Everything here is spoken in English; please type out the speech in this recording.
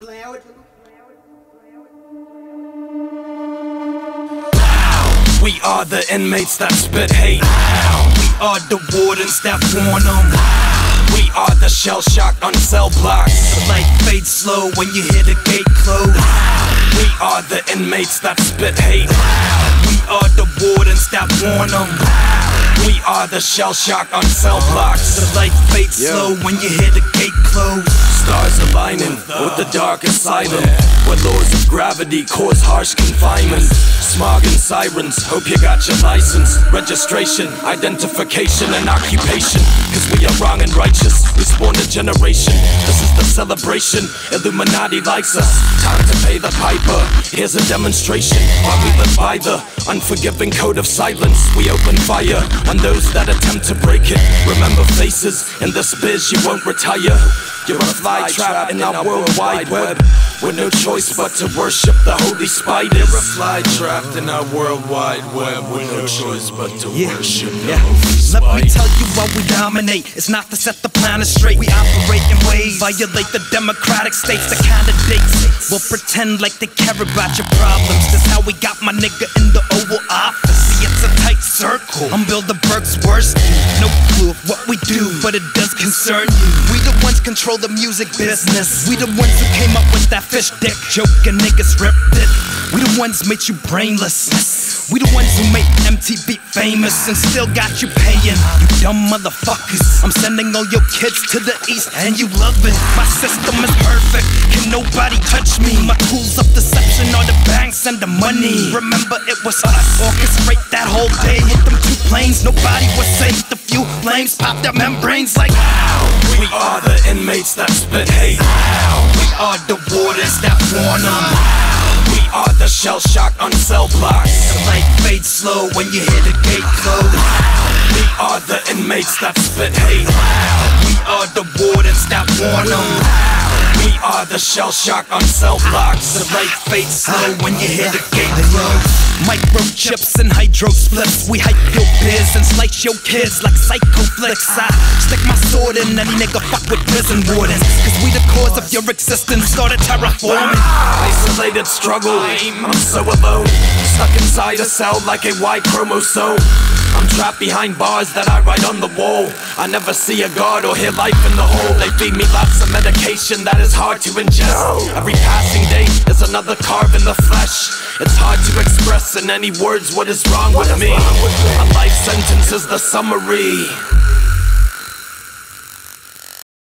We are the inmates that spit hate. We are the wardens that warn them. We are the shell-shocked on cell blocks. The light fades slow when you hear the gate close. We are the inmates that spit hate. We are the wardens that warn them. We are the shell-shocked on cell blocks. The light fades slow when you hear the gate close. Stars aligning with the darkest silence, where laws of gravity cause harsh confinement. Smog and sirens, hope you got your license, registration, identification and occupation. Cause we are wrong and righteous, we spawned a generation. This is the celebration, Illuminati likes us. Time to pay the piper, here's a demonstration. While we live by the unforgiving code of silence, we open fire on those that attempt to break it. Remember faces, in this biz you won't retire. You're a fly trap in our worldwide web, with no choice but to worship the holy spiders. You're a fly trapped in our worldwide web, with no choice but to worship the holy spiders. Let me tell you why we dominate. It's not to set the planet straight. We operate in ways violate the democratic states. The candidates will pretend like they care about your problems. That's how we got my nigga in the Oval Office. See, it's a tight circle. I'm Bilderberg's worst. No clue of what we do, but it does concern you. We the ones control the music business. We the ones who came up with that fish dick joke and niggas ripped it. We the ones made you brainless. We the ones who made MTV famous and still got you paying. You dumb motherfuckers. I'm sending all your kids to the east and you love it. My system is perfect, can nobody touch me. My tools of deception are the banks and the money. Remember it was us, orchestrate that whole day. Hit them 2 planes, nobody was safe. The few flames pop their membranes like we are the inmates that spit hate. We are the wardens that warn them. We are the shell-shocked on cell blocks. The light fades slow when you hear the gate close. We are the inmates that spit hate. We are the wardens that warn them. We are the shell-shocked on cell blocks. The light fades slow when you hear the gate close. Microchips and hydro spliffs. We hype your biz and slice your kids like psycho flicks. I stick my sword in any nigga fuck with prison wardens. Cause we the cause of your existence, started terraforming. Isolated struggle, I'm so alone. Stuck inside a cell like a Y chromosome. I'm trapped behind bars that I write on the wall. I never see a guard or hear life in the hole. They feed me lots of medication that is hard to ingest. Every passing day is another carve in the flesh. It's hard to express in any words what is wrong with me. A life sentence is the summary.